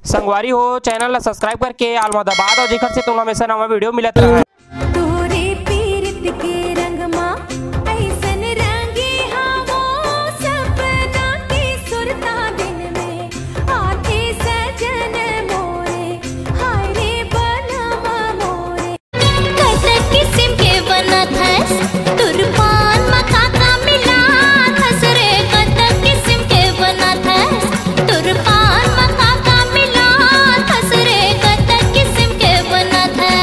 संगवारी हो चैनल ला सब्सक्राइब करके आलमा दबा दो जेकर से तुम हमेशा नवा वीडियो मिलत रहे। तोरे पीरत के रंग मां ऐसन रंगे हावो सपना की सुरता दिन में आके सजन मोरे हाय रे बनवा मोरे कैसे किस्म के बनत है तुरपान मखा का मिला हसरे कत किस्म के बनत है तुरपान मखा का मिला हसरे कत किस्म के बनत है।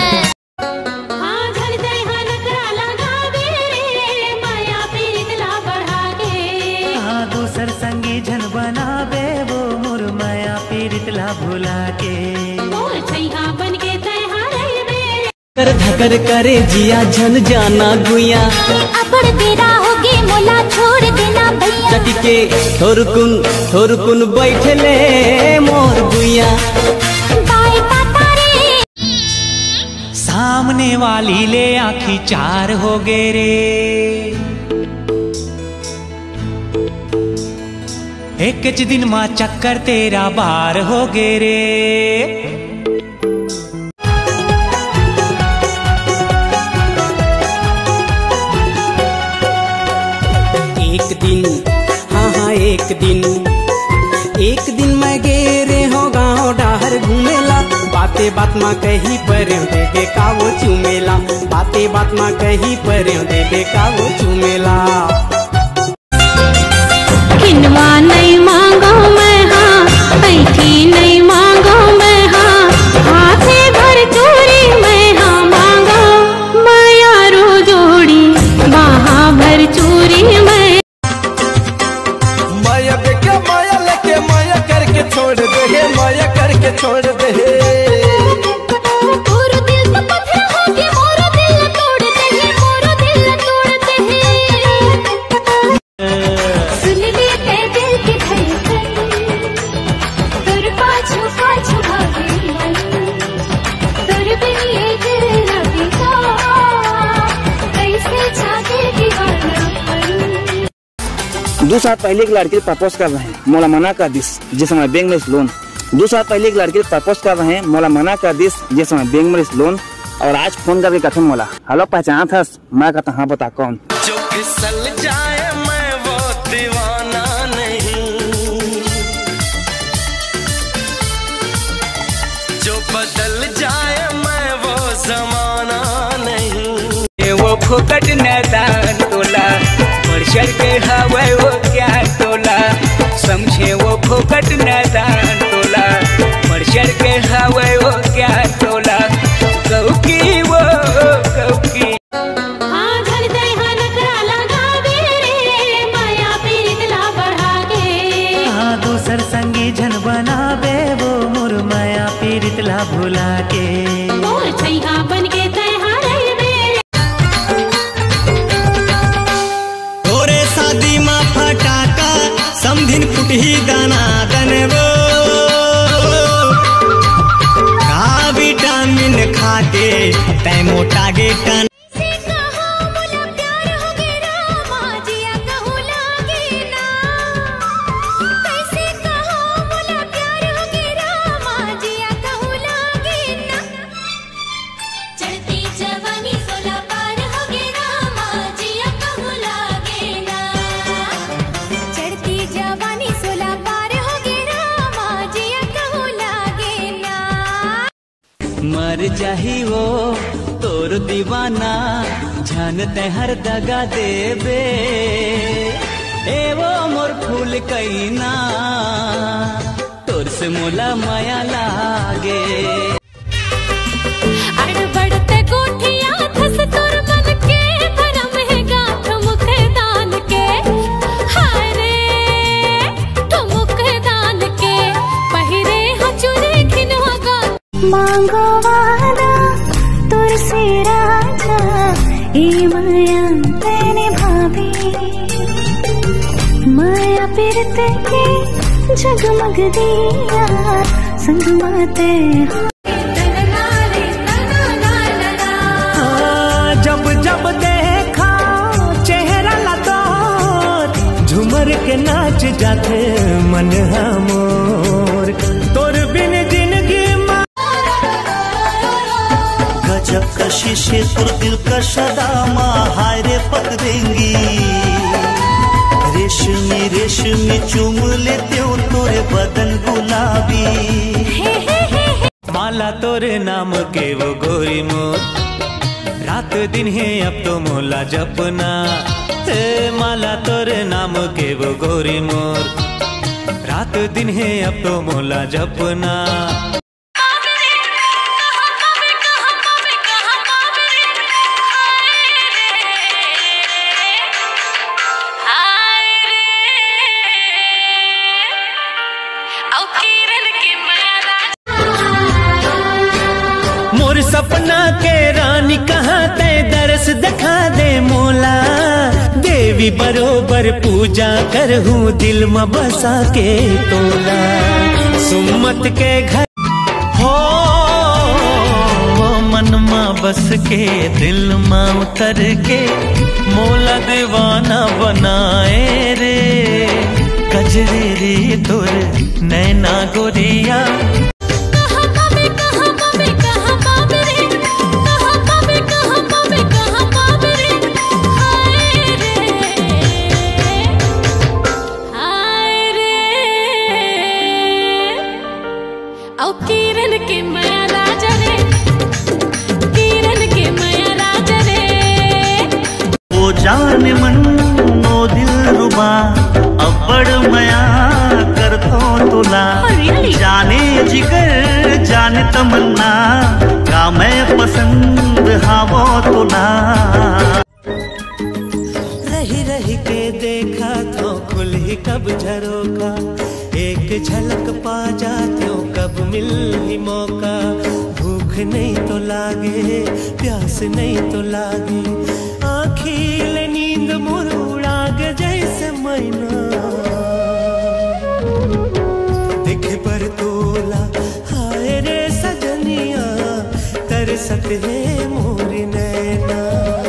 दूसर संगी झन बनावे वो मोर माया पीरित ला भुला के बन के कर धकर करे जिया झन जाना गुया अपड़ तेरा होगे मोला छोड़ देना भैया चटी के थोर कुन बैठले मोर गुया बाई पाता रे सामने वाली ले आखी चार हो गे रे एक दिन माँ चक्कर तेरा बार हो गे रे। एक दिन मैं गे रे हो गाँव डाहर घूमेला बाते बात माँ कहीं पर देवे का वो चूमेला बाते बात माँ कहीं पर देवे का वो चूमेला। किनवा नहीं मांगो मैं हाँ ऐठी नहीं मांगो मैं हाँ हाथे भर चोरी मैं हाँ मांगो माया रो जोड़ी बाहा भर चोरी मैं माया बेके माया लेके माया करके छोड़ दे माया करके छोड़ दे मोरो दिल तो पत्थर हो के मोरो दिल तोड़ दे मोरो दिल तोड़ दे सुन ले ते दिल की धड़कन तुर पाछू पाछू भागे मन तुर बिन ये दिल न बीता कैसे जागे दीवानापन। 2 साल पहले एक लड़के प्रपोज कर रहे हैं मोला मना कर दिस जिस समय बैंक में लोन 2 साल पहले एक लड़के प्रपोज कर रहे हैं मोला मना कर दिस जिस समय बैंक में लोन और आज फोन करके कहते मोला हेलो पहचान था मैं कहता हाँ बता कौन जो फिसल जाए मैं वो दीवाना नहीं जो बदल जाए मैं वो जमाना नहीं वो फुकट नदान तोला वर्षर के हवे वो क्या तोला समझे वो फुकट नदान तोला वर्षर के हवे वो क्या तोला कौकी वो कौकी हाँ घर दे हाँ नखरा लगावे रे माया पीरित ला बढ़ागे हाँ दूसर संगी झन बनावे वो मोर माया पीरित ला भुला के मोर छैहा बन के तैहा रह बे तोरे शादी माँ फटाका समधिन कुटही दाना दनबो का विटामिन खाके तै मोटा गे टन से कहो मोला प्यार हो गे रामा जिया कहूँ लागे ना कैसे कहो मोला प्यार हो गे रामा जिया कहूँ लागे ना चढ़ती जवानी 16 पार हो गे रामा जिया कहूँ लागे ना चढ़ती जवानी 16 पार हो गे रामा जिया कहूँ लागे ना। मर जाही वो तोर दीवाना जानते हर दगा देबे ए वो मोर फूल कैना तोर से मोला माया लागे अड़ बढ़ते गोठिया धस तोर मन के भरम है गाथ मुख दान के हाय रे तो मुख दान के पहिरे हचुरे खिनवा गा मांगो वादा तोर से राजा ए माया तेने भाभी माया पिरत के जगमग दिया संग माते जब जब देखा चेहरा ला तोर झूमर के नाच जाते मन हमोर तोर बिन जी कशदा माँ हाय रे पक देंगी। रेशमी रेशमी चूम लेते हो तोरे बदन गुलाबी। माला तोरे नाम के वो गोरी मोर, रात दिन है अब तो मोला जपना। माला तोरे नाम के वो गोरी मोर, रात दिन है अब तो मोला जपना। मोर सपना के रानी कहाँ ते दरस दिखा दे मोला। देवी बरोबर पूजा करहूँ दिल में बसा के तोला। सुमत के घर हो मन में बस के दिल में उतर के मोला दीवाना बनाए रे। गजरे रे तोर नैना गोरिया। किरण के माया राजा रे, किरण के माया राजा रे। वो जाने मन नो दिल रुबा अब्बड़ मया कर तो तुला। जाने जिगर जाने तमन्ना का मैं पसंद हावो तुला। रही रही के देखा तो खुल ही कब झरोका। एक झलक पा जाते हो कब मिल ही मौका। भूख नहीं तो लागे प्यास नहीं तो लागे। आँखी नींद मोर उड़ाग जैसे मैना। देख पर तोला हाय रे सजनिया, तरसत है मोर नैना।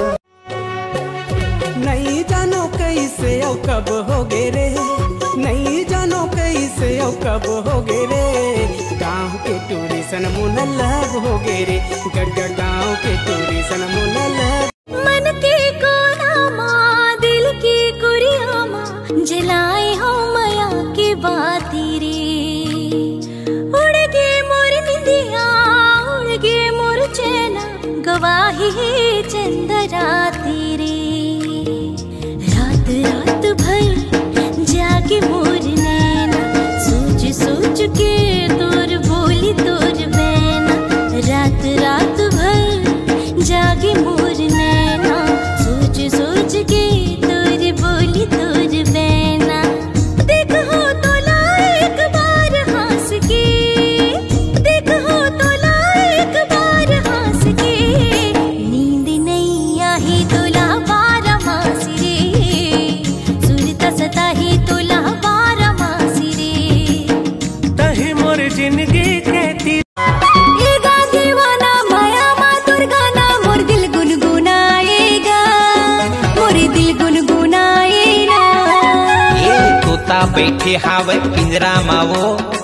नहीं जानो कैसे औ कब होगे रे, नहीं जानो कैसे औ कब होगे रे। गाँव के टूरी सन मुन लग होगे रे, गाँव के टूरी सन मुन लग। मन के कोना माँ दिल की कुरिया माँ, जलाए हो माया की बाती रे। उड़ गे मोर निंदिया उड़ गे मोर चैना, गवाही चंद राती रे। रात रात भर जाके मोर नैना, सोच सोच के तोर बोली तोर बैना। रात रात भर जागे मोर नैना, सोच सोच के तोर बोली तोर बैना। देखो तो ला एक बार हंस के, देखो तो ला एक बार हंस के। नींद नहीं आई तोला बारा मासी रे, सुनता सता ही तोला बारा मासी रे। तही मोर जिंदगी कहती दीवाना माया माँ दुर्गा ना, मोर दिल गुनगुनाएगा, मोर दिल गुनगुनाएगा। ये तोता बैठे हावे पिंजरा मावो,